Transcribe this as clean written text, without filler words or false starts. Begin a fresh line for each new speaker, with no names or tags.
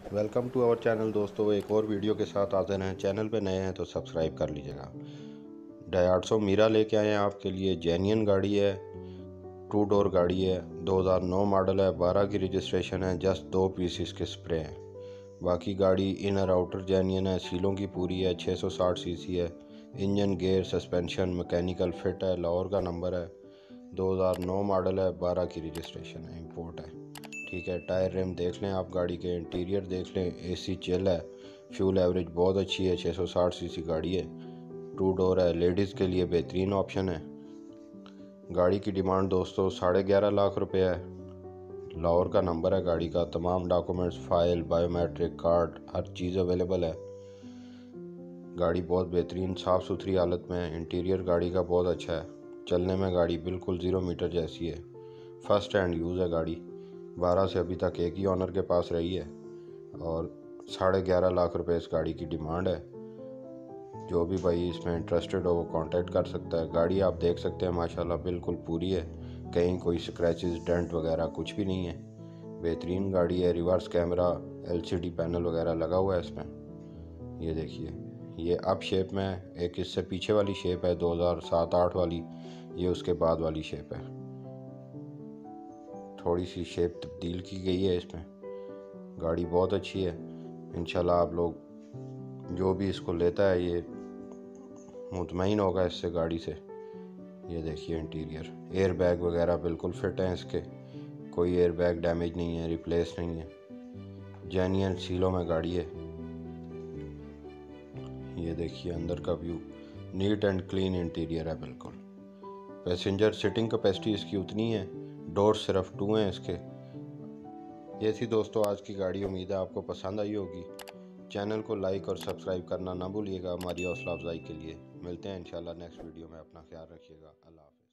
Welcome to our channel दोस्तों। एक और वीडियो के साथ हाजिर हैं। चैनल पे नए हैं तो सब्सक्राइब कर लीजिएगा। डायाटसो मीरा लेके आए हैं आपके लिए। जेन्युइन गाड़ी है, 2 डोर गाड़ी है, 2009 मॉडल है, 12 की रजिस्ट्रेशन है। जस्ट 2 पीस इसके स्प्रे हैं। बाकी गाड़ी इनर आउटर जेन्युइन है, सीलों की पूरी है, 660 सीसी है। Engine, gear, suspension mechanical fit है। लाहौर का नंबर है, 2009 मॉडल है, 12 की रजिस्ट्रेशन है, इंपोर्ट है। ठीक है, टायर रिम देख लें आप, गाड़ी के इंटीरियर देख लें, एसी चिल है, फ्यूल एवरेज बहुत अच्छी है, 660 सीसी गाड़ी है, 2 डोर है, लेडीज़ के लिए बेहतरीन ऑप्शन है। गाड़ी की डिमांड दोस्तों 11.5 लाख रुपये है। लाहौर का नंबर है गाड़ी का। तमाम डॉक्यूमेंट्स, फाइल, बायोमेट्रिक कार्ड, हर चीज़ अवेलेबल है। गाड़ी बहुत बेहतरीन साफ़ सुथरी हालत में है। इंटीरियर गाड़ी का बहुत अच्छा है। चलने में गाड़ी बिल्कुल 0 मीटर जैसी है। फर्स्ट हैंड यूज़ है गाड़ी। 12 से अभी तक एक ही ऑनर के पास रही है और 11.5 लाख रुपए इस गाड़ी की डिमांड है। जो भी भाई इसमें इंटरेस्टेड हो वो कांटेक्ट कर सकता है। गाड़ी आप देख सकते हैं माशाल्लाह बिल्कुल पूरी है। कहीं कोई स्क्रैचेस, डेंट वगैरह कुछ भी नहीं है। बेहतरीन गाड़ी है। रिवर्स कैमरा, एलसीडी पैनल वगैरह लगा हुआ है इसमें। ये देखिए, ये अप शेप में है। एक इससे पीछे वाली शेप है 2007-8 वाली, ये उसके बाद वाली शेप है। थोड़ी सी शेप तब्दील की गई है इसमें। गाड़ी बहुत अच्छी है। इंशाल्लाह आप लोग जो भी इसको लेता है ये मुतमईन होगा इससे, गाड़ी से। ये देखिए इंटीरियर, एयर बैग वगैरह बिल्कुल फिट हैं इसके। कोई एयर बैग डैमेज नहीं है, रिप्लेस नहीं है। जेन्युइन सीलों में गाड़ी है। ये देखिए अंदर का view, neat and clean interior है बिल्कुल। पैसेंजर सिटिंग कैपेसिटी इसकी उतनी है। डोर सिर्फ 2 हैं इसके। ये थी दोस्तों आज की गाड़ी। उम्मीद है आपको पसंद आई होगी। चैनल को लाइक और सब्सक्राइब करना ना भूलिएगा हमारी हौसला अफजाई के लिए। मिलते हैं इंशाल्लाह नेक्स्ट वीडियो में। अपना ख्याल रखिएगा। अल्लाह हाफ़िज़।